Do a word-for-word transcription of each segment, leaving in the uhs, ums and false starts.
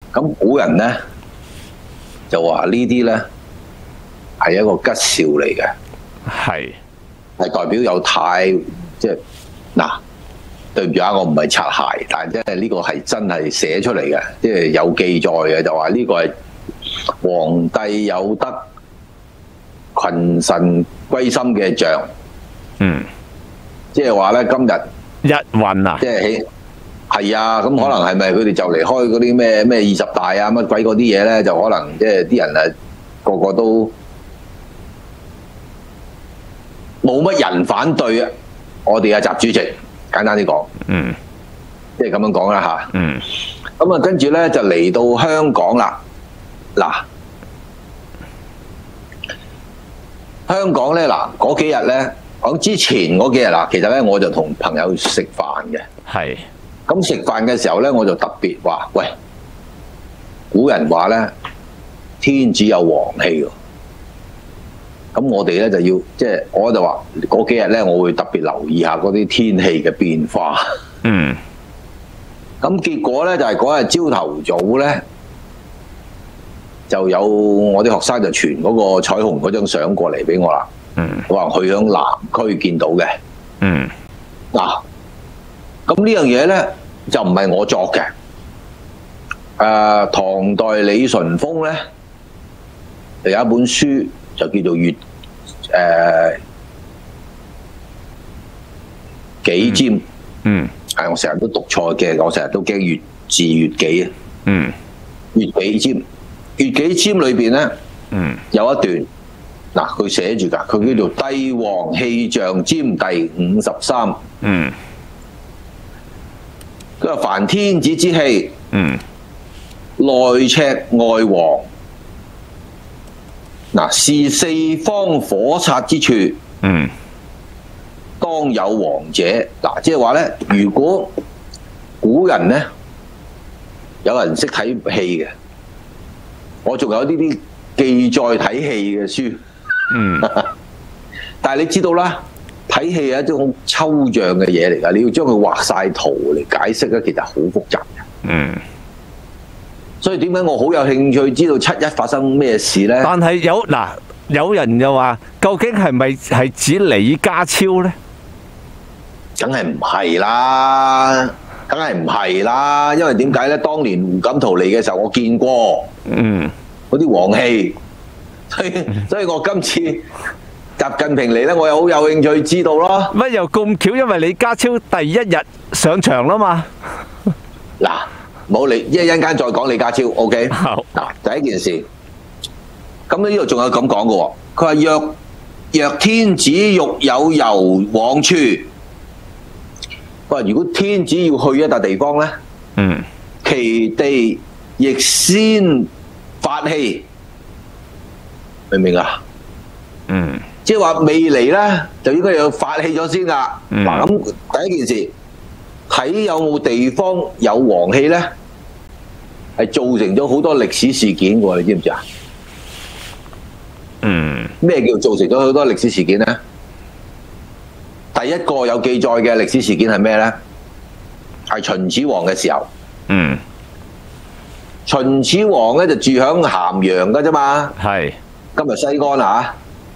咁古人咧就話呢啲咧係一個吉兆嚟嘅， 係係代表有太即係嗱，對唔住啊，我唔係擦鞋，但係即係呢個係真係寫出嚟嘅，即係有記載嘅，就話呢個係皇帝有德、群臣歸心嘅象。 嗯， 即係話咧，今日一運啊， 即係起係啊，咁可能係咪佢哋就嚟開嗰啲咩咩二十大啊乜鬼嗰啲嘢咧？就可能即係啲人啊個個都冇乜人反對啊！我哋嘅習主席，簡單啲講， 嗯， 即係咁樣講啦嚇。 嗯， 咁啊，跟住咧就嚟到香港啦。嗱，香港咧嗱嗰幾日咧，講之前嗰幾日嗱，其實咧我就同朋友食飯嘅。 係。 咁食飯嘅時候咧，我就特別話：喂，古人話咧，天子有黃氣喎。咁我哋咧就要即係，我就話嗰幾日咧，我會特別留意下嗰啲天氣嘅變化。 嗯。 咁結果咧就係嗰日朝頭早咧，就有我啲學生就傳嗰個彩虹嗰張相過嚟俾我啦。 嗯。 我話佢響南區見到嘅。 嗯。 嗱。咁呢樣嘢咧就唔係我作嘅，誒、呃、唐代李淳風咧就有一本書就叫做《月誒紀占》， 嗯， 係我成日都讀錯嘅，我成日都驚月字月紀啊， 嗯， 月紀占，月紀占裏邊咧， 嗯，有一段嗱佢寫住㗎，佢叫做帝王氣象占第五十三， 嗯。 佢話凡天子之氣， 嗯， 內赤外黃，嗱是四方火察之處， 嗯， 當有黃者，嗱即係話咧，如果古人咧有人識睇戲嘅，我仲有呢啲記載睇戲嘅書， 嗯， 但係你知道啦。睇戲係一種好抽象嘅嘢嚟㗎，你要將佢畫晒圖嚟解釋咧，其實好複雜嘅。 嗯。 所以點解我好有興趣知道七一發生咩事咧？ 但係有嗱，有人又話，究竟係咪係指李家超咧？ 梗係唔係啦，梗係唔係啦，因為點解咧？當年胡錦濤嚟嘅時候，我見過，嗯，嗰啲黃氣，所以所以我今次。習近平嚟咧，我又好有興趣知道咯。 乜又咁巧？因為李家超第一日上場啦嘛。 嗱，冇理，一陣間再講李家超。OK。 好。 嗱，第一件事，咁呢度仲有咁講嘅喎。佢話若若天子欲有遊往處，佢話如果天子要去一笪地方咧，嗯，其地亦先發氣，明唔明啊？嗯。即係話未嚟咧，就應該要發氣咗先啦。嗱、嗯，咁第一件事睇有冇地方有黃氣咧，係造成咗好多歷史事件喎，你知唔知啊？嗯。咩叫造成咗好多歷史事件咧？第一個有記載嘅歷史事件係咩咧？係秦始皇嘅時候。嗯。秦始皇咧就住響咸陽㗎啫嘛。係。今日西安啊。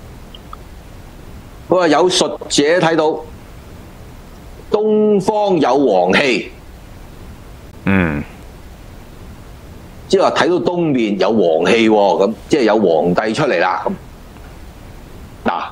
佢話有術者睇到東方有黃氣，嗯，即係話睇到東面有黃氣喎，咁即係有皇帝出嚟啦。咁嗱，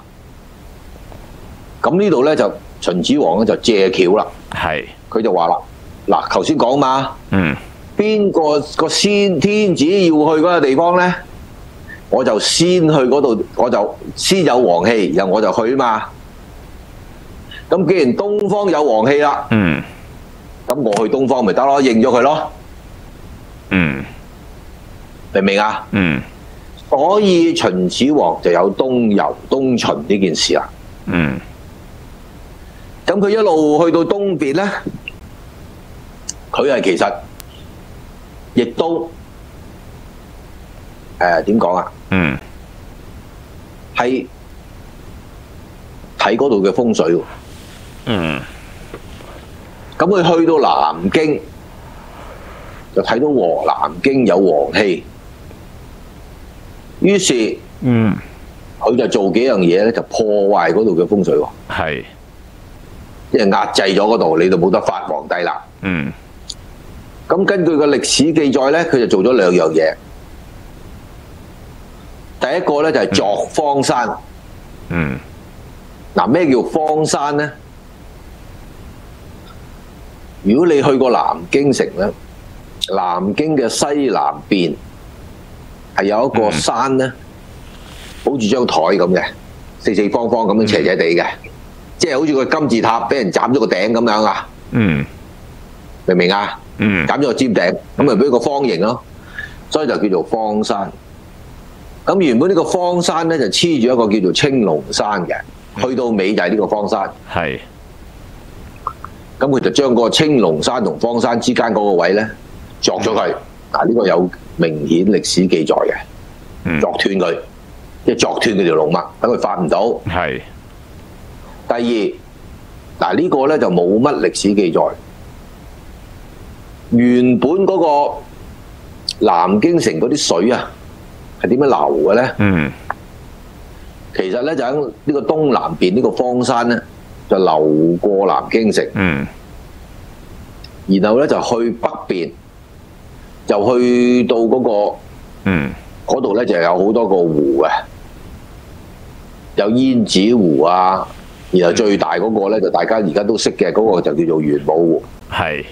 咁呢度咧就秦始皇咧就借橋啦，係，佢就話啦，嗱，頭先講嘛，嗯，邊個個先天子要去嗰個地方咧？我就先去嗰度，我就先有黃氣，然後我就去嘛。咁既然東方有黃氣啦，嗯，咁我去東方咪得咯，認咗佢咯，嗯，明唔明啊？嗯，所以秦始皇就有東遊東巡呢件事啦，嗯，咁佢一路去到東邊咧，佢係其實亦都誒點講啊？嗯，係睇嗰度嘅風水喎。嗯，咁佢去到南京， 就睇到黃南京有黃氣，於是嗯，佢就做幾樣嘢咧，就破壞嗰度嘅風水喎。係，即係壓制咗嗰度，你就冇得發皇帝啦。嗯。咁根據個歷史記載咧，佢就做咗兩樣嘢。第一個咧就係鑿荒山。嗯。嗱，咩叫荒山咧？如果你去過南京城咧，南京嘅西南邊係有一個山咧，好似張台咁嘅，四四方方咁樣斜斜地嘅，即係好似個金字塔俾人斬咗個頂咁樣啊！嗯，明唔明啊？嗯，斬咗個尖頂，咁咪俾個方形咯，所以就叫做荒山。咁原本呢個荒山咧就黐住一個叫做青龍山嘅，去到尾就係呢個荒山。係。咁佢就將個青龍山同荒山之間嗰個位咧鑿咗佢，嗱呢個有明顯歷史記載嘅，鑿斷佢，即係鑿斷佢條龍脈，等佢發唔到。係。第二，嗱呢個咧就冇乜歷史記載，原本嗰個南京城嗰啲水啊係點樣流嘅咧？嗯，其實咧就喺呢個東南邊呢個荒山咧。就流過南京城，嗯，然後咧就去北邊，就去到嗰、那個，嗯，嗰度咧就有好多個湖嘅，有燕子湖啊，然後最大嗰個咧就大家而家都識嘅嗰、那個就叫做玄武湖，係，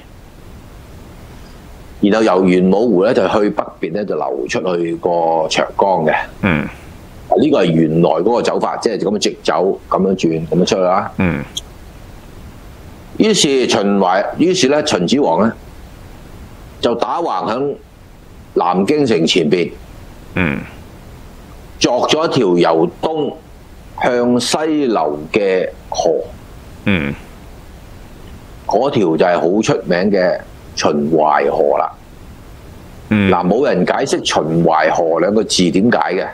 然後由玄武湖咧就去北邊咧就流出去個長江嘅，嗯。呢個係原來嗰個走法，即係咁樣直走，咁樣轉，咁樣出去啦。嗯。於是秦淮，於是咧秦始皇咧就打橫喺南京城前邊，嗯，鑿咗一條由東向西流嘅河，嗯，嗰條就係好出名嘅秦淮河啦。嗯。嗱，冇人解釋秦淮河兩個字點解嘅。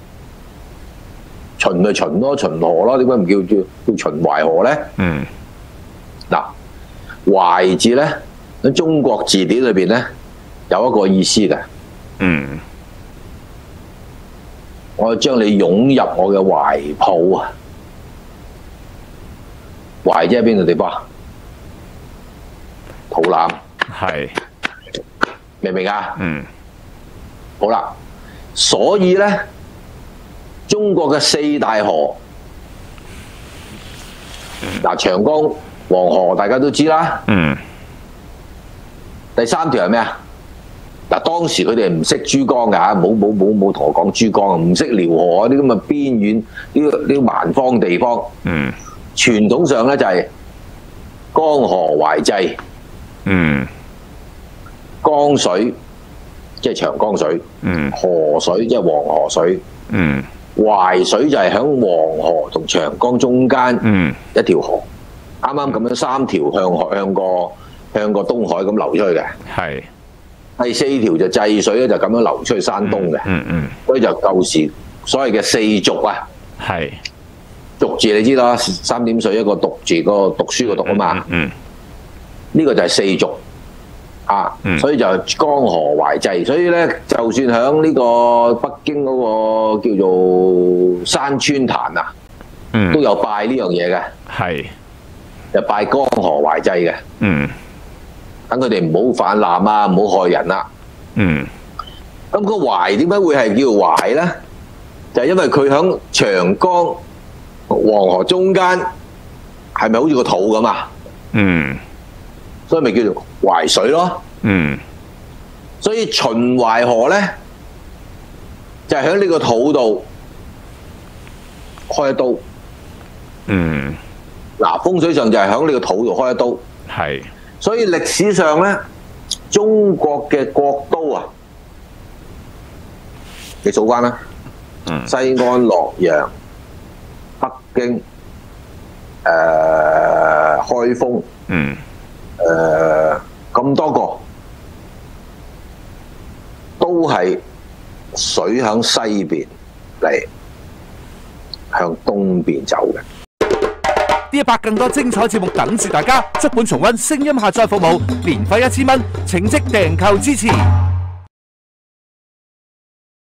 秦咪秦咯，秦河咯，點解唔叫叫叫秦淮河咧？嗯，嗱，淮字咧喺中國字典裏邊咧有一個意思嘅。嗯，我將你湧入我嘅懷抱啊！淮即係邊度地方？肚腩。係。明唔明啊？嗯。好啦，所以咧。中國嘅四大河，嗱長江、黃河大家都知啦。嗯。第三條係咩啊？嗱當時佢哋唔識珠江㗎嚇，冇冇冇冇同我講珠江啊，唔識遼河嗰啲咁嘅邊遠呢個呢個蠻荒地方。嗯。傳統上咧就係江河淮濟。嗯。江水即係長江水。嗯。河水即係黃河水。嗯。淮水就係喺黃河同長江中間一條河，啱啱咁樣三條向向個向個東海咁流出去嘅。係。第四條就濟水咧，就咁樣流出去山東嘅。嗯嗯。所以就舊時所謂嘅四濁啊。係。濁字你知啦，三點水一個讀字，個讀書個讀啊嘛。嗯。呢個就係四濁。啊，所以就江河淮濟，所以咧，就算喺呢個北京嗰個叫做山川壇啊，嗯，都有拜呢樣嘢嘅，係，就拜江河淮濟嘅，嗯，等佢哋唔好泛濫啊，唔好害人啦，嗯，咁個淮點解會係叫淮咧？就係因為佢喺長江、黃河中間，係咪好似個肚咁啊？嗯。所以咪叫做淮水咯。嗯。所以秦淮河咧，就係喺呢個肚度開一刀。嗯。嗱，風水上就係喺呢個肚度開一刀。係。所以歷史上咧，中國嘅國都啊，你數翻啦。嗯。西安、洛陽、北京、誒、呃、開封。嗯。誒、呃、咁多個都係水向西邊嚟，向東邊走嘅。 D 一百更多精彩節目等住大家，足本重溫聲音下載服務，年費一千蚊，請即訂購支持。